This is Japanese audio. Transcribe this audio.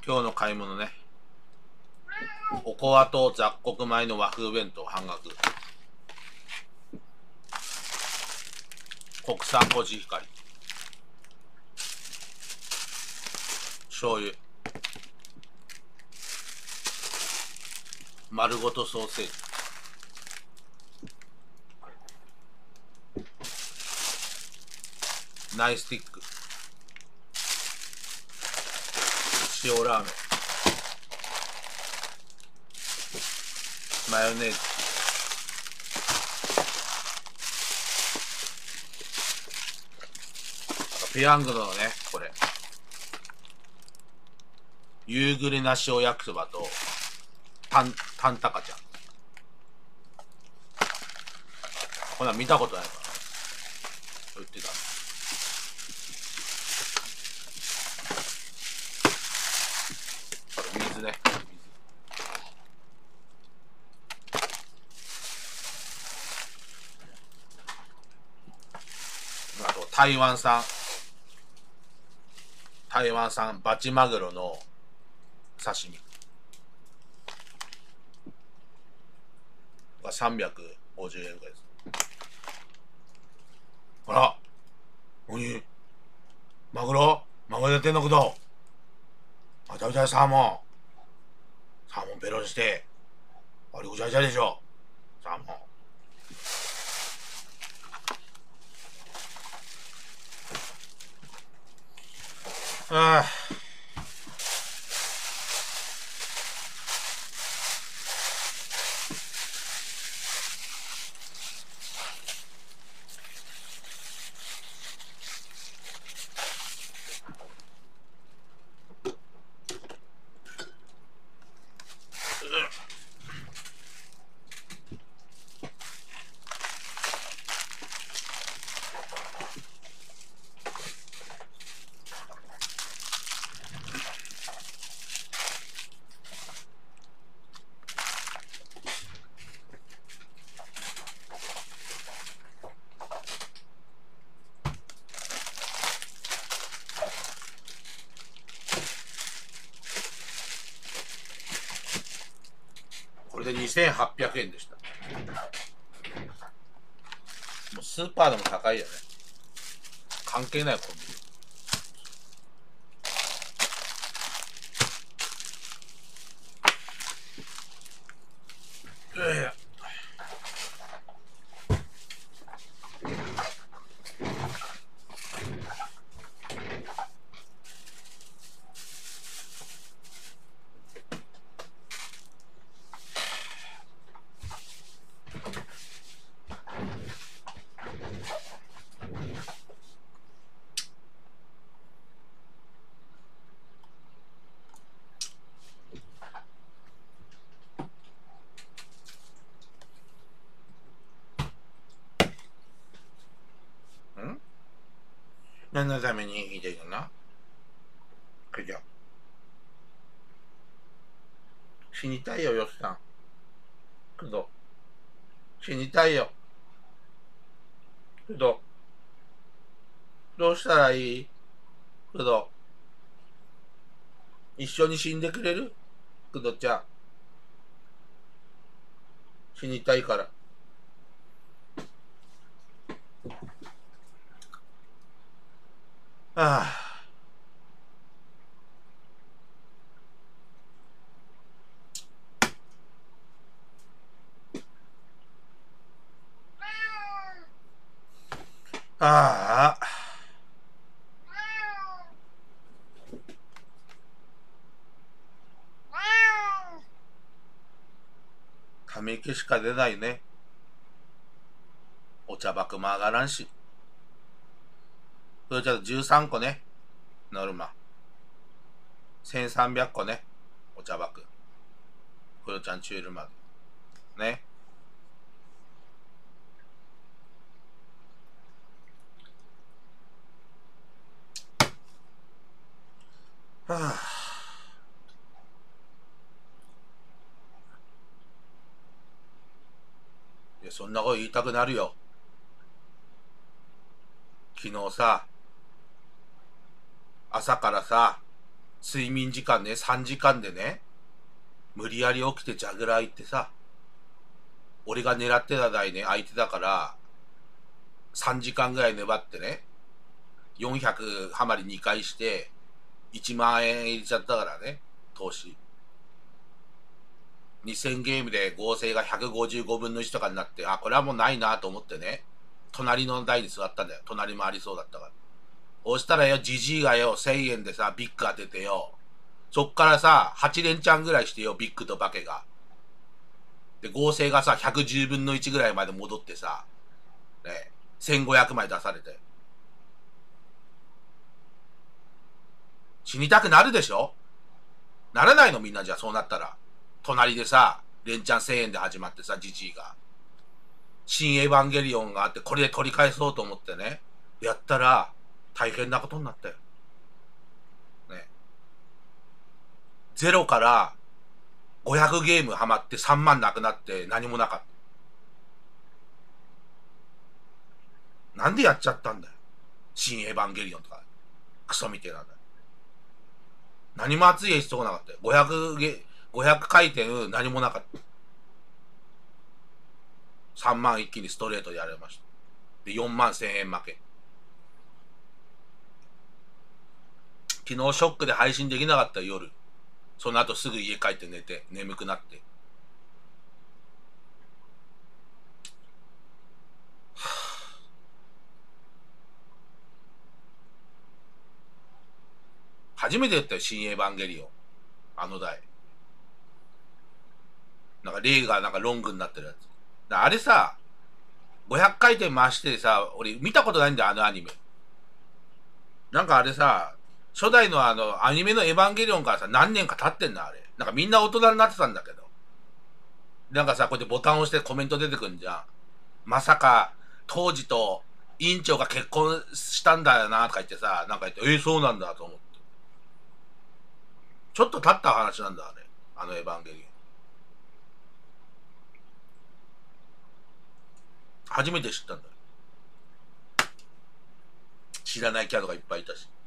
今日の買い物ね。おこわと雑穀米の和風弁当半額。国産コシヒカリ。醤油。丸ごとソーセージ。ナイスティック。塩ラーメン。マヨネーズ。ペヤングのね、これ。夕暮れなしお焼きそばと、タンタカちゃん。こんなん見たことないから。売ってた。水ね。あと台湾産バチマグロの刺身が350円ぐらいです。あら、何マグロやってんのけど、食べたい。サーモンペロリして、あれぐちゃぐちゃでしょ、サーモン。ああ、これで2800円でした。もうスーパーでも高いよね。関係ないコンビニ。何のために言いたいのな。じゃ死にたいよ、よっさん。けど死にたいよ。けどどうしたらいい？けど一緒に死んでくれる？くどちゃん。死にたいから。ああ。ああ。ため息しか出ないね。お茶爆も上がらんし。それじゃあ13個ね。ノルマ。1300個ね。お茶爆。クロちゃんチュールまで。ね。はあ。いや、そんなこと言いたくなるよ。昨日さ、朝からさ、 睡眠時間ね、3時間でね、無理やり起きてジャグラー行ってさ、俺が狙ってた台ね、相手だから、3時間ぐらい粘ってね、400ハマり2回して、1万円入れちゃったからね、投資。2000ゲームで合成が155分の1とかになって、あ、これはもうないなと思ってね、隣の台に座ったんだよ。隣もありそうだったから。そしたらよ、ジジイがよ、1000円でさ、ビッグ当ててよ、そっからさ、8連チャンぐらいしてよ、ビッグとバケが。で、合成がさ、110分の1ぐらいまで戻ってさ、ね、1500枚出されて。死にたくなるでしょ？ならないのみんなじゃ、そうなったら。隣でさ、連チャン1000円で始まってさ、ジジイが。新エヴァンゲリオンがあって、これで取り返そうと思ってね、やったら、大変なことになったよ。ね。ゼロから500ゲームハマって3万なくなって何もなかった。なんでやっちゃったんだよ。新エヴァンゲリオンとか。クソみてえなんだよ。何も熱い演出来なかったよ。500回転何もなかった。3万一気にストレートでやられました。で、4万1000円負け。昨日ショックで配信できなかったよ、夜。その後すぐ家帰って寝て、眠くなって。初めて言ったよ、新エヴァンゲリオン。あの台。なんか、レイがなんかロングになってるやつ。あれさ、500回転回してさ、俺見たことないんだよ、あのアニメ。なんかあれさ、初代のアニメのエヴァンゲリオンからさ、何年か経ってんな、あれ。なんかみんな大人になってたんだけど。なんかさ、こうやってボタン押してコメント出てくんじゃん。まさか、当時と委員長が結婚したんだよな、とか言ってさ、なんか言って、そうなんだと思って。ちょっと経った話なんだ、あれ。あのエヴァンゲリオン。初めて知ったんだよ。知らないキャラがいっぱいいたし。